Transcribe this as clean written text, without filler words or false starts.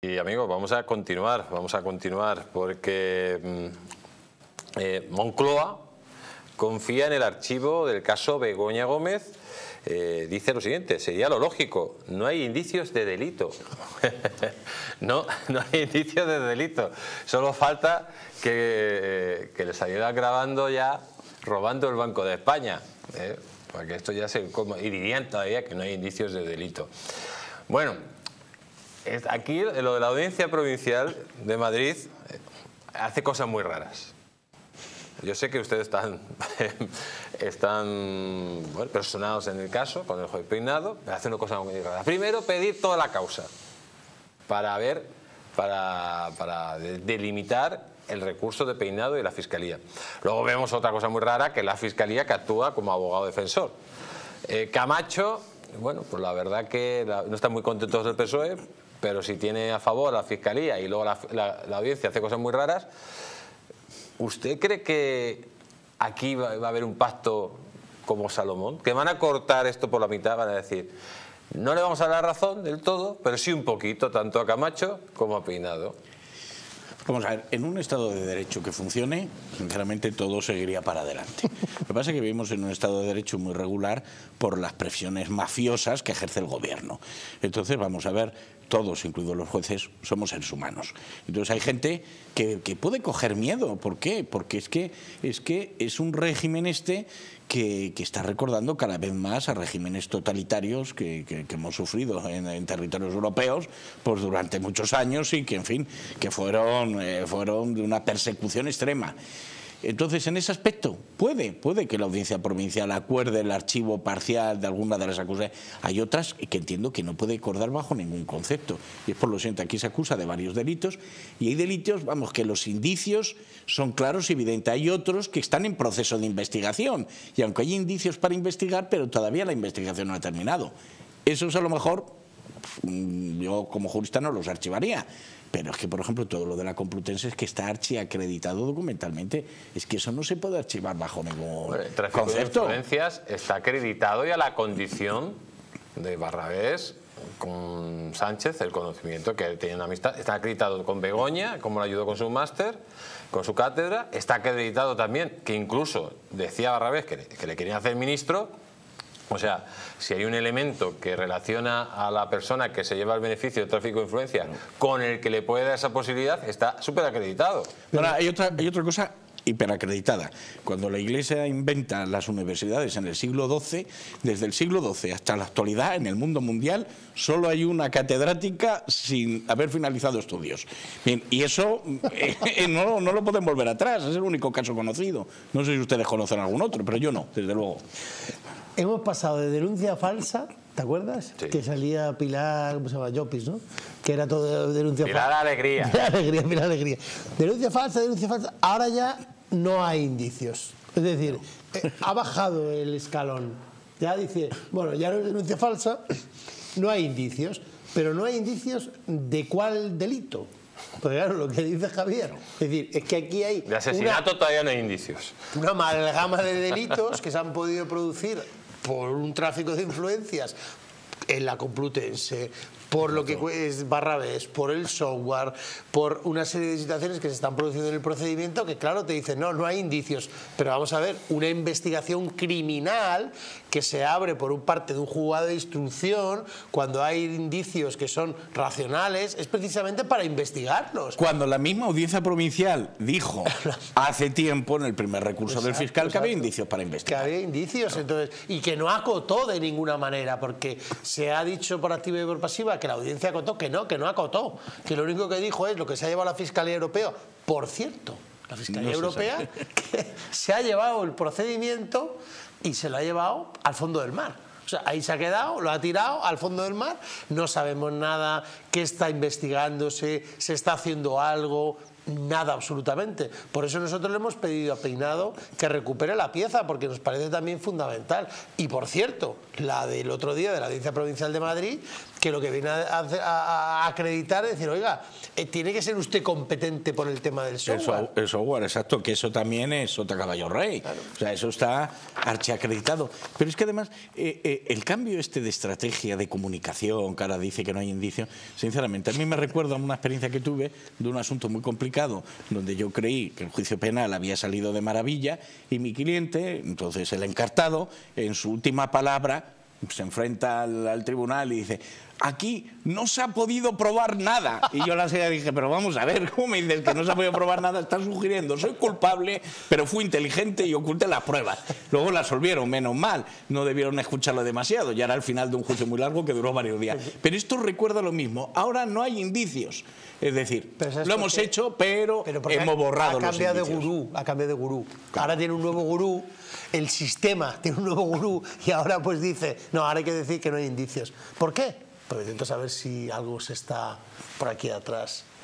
Y amigos, vamos a continuar porque Moncloa confía en el archivo del caso Begoña Gómez. Dice lo siguiente: sería lo lógico, no hay indicios de delito. no hay indicios de delito, solo falta que les saliera grabando ya robando el Banco de España, porque esto ya se... y dirían todavía que no hay indicios de delito. Bueno, aquí lo de la Audiencia Provincial de Madrid hace cosas muy raras. Yo sé que ustedes están bueno, personados en el caso con el juez Peinado, pero hace una cosa muy rara. Primero, pedir toda la causa para delimitar el recurso de Peinado y la Fiscalía. Luego vemos otra cosa muy rara, que es la Fiscalía, que actúa como abogado defensor. Camacho, bueno, pues la verdad que no están muy contentos del PSOE, pero si tiene a favor la Fiscalía y luego la Audiencia hace cosas muy raras. ¿Usted cree que aquí va a haber un pacto como Salomón? ¿Que van a cortar esto por la mitad? Van a decir, no le vamos a dar razón del todo, pero sí un poquito, tanto a Camacho como a Peinado. Vamos a ver, en un Estado de Derecho que funcione, sinceramente todo seguiría para adelante. Lo que pasa es que vivimos en un Estado de Derecho muy regular por las presiones mafiosas que ejerce el gobierno. Entonces, vamos a ver, todos, incluidos los jueces, somos seres humanos. Entonces hay gente que puede coger miedo. ¿Por qué? Porque es que es un régimen que está recordando cada vez más a regímenes totalitarios que hemos sufrido en territorios europeos pues durante muchos años y que, en fin, que fueron de una persecución extrema. Entonces, en ese aspecto, puede que la Audiencia Provincial acuerde el archivo parcial de alguna de las acusaciones. Hay otras que entiendo que no puede acordar bajo ningún concepto. Y es por lo siguiente, aquí se acusa de varios delitos, y hay delitos, vamos, que los indicios son claros y evidentes. Hay otros que están en proceso de investigación, y aunque hay indicios para investigar, pero todavía la investigación no ha terminado. Esos a lo mejor, yo como jurista no los archivaría. Pero es que, por ejemplo, todo lo de la Complutense es que está archiacreditado documentalmente. Es que eso no se puede archivar bajo ningún concepto. De influencias está acreditado y a la condición de Barrabés con Sánchez, el conocimiento que tiene una amistad. Está acreditado con Begoña, como le ayudó con su máster, con su cátedra. Está acreditado también que incluso decía Barrabés que le querían hacer ministro. O sea, si hay un elemento que relaciona a la persona que se lleva el beneficio del tráfico de influencia con el que le puede dar esa posibilidad, está súper acreditado. Ahora, hay otra cosa hiperacreditada. Cuando la Iglesia inventa las universidades en el siglo XII, desde el siglo XII hasta la actualidad, en el mundo mundial, solo hay una catedrática sin haber finalizado estudios. Bien, y eso no lo pueden volver atrás, es el único caso conocido. No sé si ustedes conocen algún otro, pero yo no, desde luego. Hemos pasado de denuncia falsa, ¿te acuerdas? Sí. Que salía Pilar, ¿cómo se llama? Llopis, ¿no? Que era todo denuncia falsa. Pilar Alegría. Pilar Alegría. Denuncia falsa. Ahora ya no hay indicios. Es decir, ha bajado el escalón. Ya dice, bueno, ya no es denuncia falsa, no hay indicios. Pero no hay indicios de cuál delito. Porque claro, lo que dice Javier, es decir, es que aquí hay... De asesinato todavía no hay indicios. Una amalgama de delitos que se han podido producir por un tráfico de influencias en la Complutense, por lo que es Barrabés, por el software, por una serie de situaciones que se están produciendo en el procedimiento que claro te dicen, no hay indicios, pero vamos a ver, una investigación criminal que se abre por un parte de un juzgado de instrucción cuando hay indicios que son racionales, es precisamente para investigarlos. Cuando la misma Audiencia Provincial dijo hace tiempo en el primer recurso del fiscal que había indicios para investigar. Que había indicios, entonces, y que no acotó de ninguna manera, porque se ha dicho por activa y por pasiva que la audiencia acotó, que no acotó, que lo único que dijo es lo que se ha llevado la Fiscalía Europea. Por cierto, la Fiscalía Europea que se ha llevado el procedimiento y se lo ha llevado al fondo del mar. O sea, ahí se ha quedado, lo ha tirado al fondo del mar, no sabemos nada, qué está investigándose, se está haciendo algo, nada absolutamente. Por eso nosotros le hemos pedido a Peinado que recupere la pieza, porque nos parece también fundamental. Y por cierto, la del otro día de la Audiencia Provincial de Madrid, que lo que viene a acreditar es decir, oiga, tiene que ser usted competente por el tema del software. El software, exacto, que eso también es otra caballo rey. Claro. O sea, eso está archiacreditado. Pero es que además, el cambio de estrategia de comunicación, que ahora dice que no hay indicios, sinceramente. A mí me recuerda a una experiencia que tuve de un asunto muy complicado, donde yo creí que el juicio penal había salido de maravilla y mi cliente, entonces el encartado, en su última palabra, se enfrenta al tribunal y dice: aquí no se ha podido probar nada. Y yo la seguida dije: pero vamos a ver, ¿cómo me dices que no se ha podido probar nada? Estás sugiriendo, soy culpable, pero fui inteligente y oculté las pruebas. Luego la absolvieron, menos mal, no debieron escucharlo demasiado, ya era el final de un juicio muy largo que duró varios días. Pero esto recuerda lo mismo, ahora no hay indicios. Es decir, lo hemos hecho, pero hemos borrado los indicios. Ha cambiado de gurú. Claro. Ahora tiene un nuevo gurú, el sistema tiene un nuevo gurú y ahora pues dice, no, ahora hay que decir que no hay indicios. ¿Por qué? Pues intento saber si algo se está por aquí atrás